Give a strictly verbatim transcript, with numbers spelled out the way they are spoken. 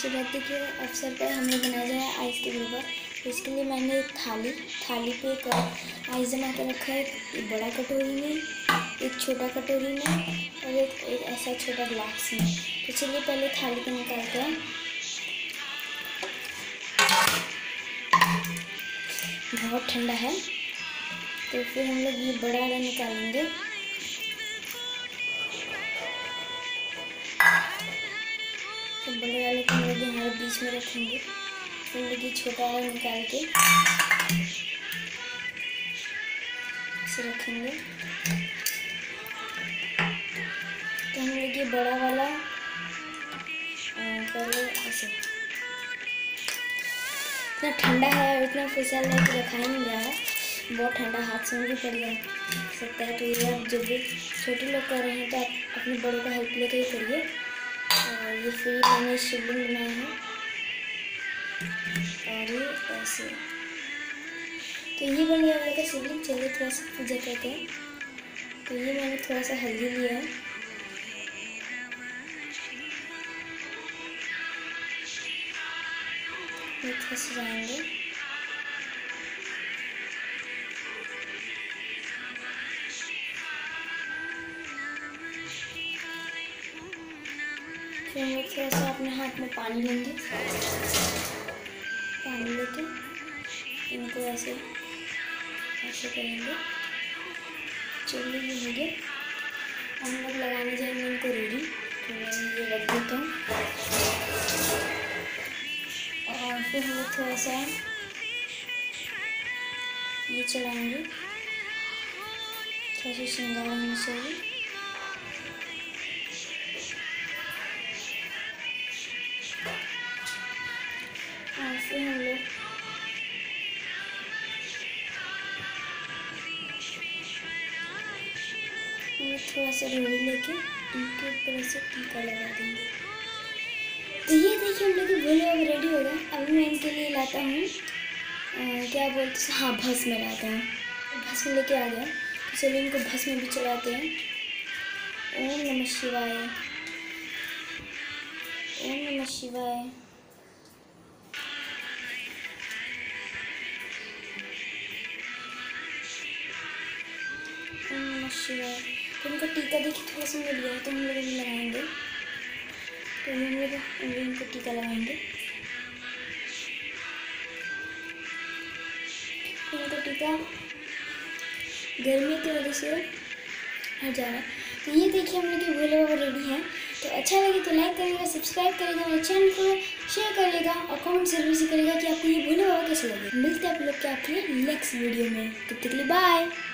महाशिवरात्रि के अवसर पर हमने बनाया जाए आइस के गोला। तो इसके लिए मैंने एक थाली थाली पे एक आइस जमा कर रखा है, एक बड़ा कटोरी में, एक छोटा कटोरी में और एक, एक ऐसा छोटा ग्लास में। तो चलिए पहले थाली को निकालते हैं। बहुत ठंडा है तो फिर हम लोग ये बड़ा वाला निकालेंगे। तो बड़े वाले को हम लोग यहाँ बीच में रखेंगे। फिर लोग ये छोटा वाला निकाल के इसे रखेंगे। तो हम लोग ये बड़ा वाला पहले ऐसे, इतना ठंडा है और इतना फिसल है कि रखा ही नहीं रहा है। बहुत ठंडा, हाथ से भी पड़ जा सकता है। तो ये आप जब भी छोटे लोग कर रहे हैं तो आप अपने बड़ों का हेल्प लेकर ही करिए। और ये फिर मैंने शिवलिंग बनाया है और ये ऐसे, तो ये बन गया वाला का शिवलिंग। चलिए थोड़ा सा पूजा करते हैं। तो ये मैंने थोड़ा सा हल्दी लिया है, ये थोड़ा सा जाएंगे। फिर हम थोड़ा सा अपने हाथ में पानी लेंगे, पानी लेके इनको ऐसे ऐसे करेंगे। चलिए ये हो गया। हम लोग लगाने जाएंगे इनको रेडी। तो मैं ये रख देता हूँ और फिर हम लोग थोड़ा सा ये चढ़ाएंगे। थोड़ा सा श्रृंगार होना चाहिए। और फिर हम लोग थोड़ा सा रोली लेके इनके ऊपर ऐसे टीका लगा देंगे। तो ये देखिए हम लोग के भोले बाबा रेडी हो गए। अभी मैं इनके लिए लाता हूँ क्या बोलते हैं, हाँ भस्म लाता हूँ। भस्म लेके आ गया। तो चलिए इनको भस्म भी चढ़ाते हैं। ओम नमः शिवाय, ओम नमः शिवाय। ओम नमः शिवाय। तो इनका टीका देखिए थोड़ा सा मिल गया है तो हम लोग इन्हें लगाएंगे। तो हम लोग इनको टीका लगाएंगे। इनका टीका गर्मी की वजह से हट जा रहा है। तो ये देखिए हम लोग के भोले बाबा रेडी हैं। तो अच्छा लगे तो लाइक करिएगा, सब्सक्राइब करिएगा, मेरे चैनल को शेयर करिएगा और कमेंट जरूर से करिएगा कि आपको ये भोले बाबा कैसे लगे। मिलते हैं आप लोग के आपके नेक्स्ट वीडियो में। तब तक के लिए बाय।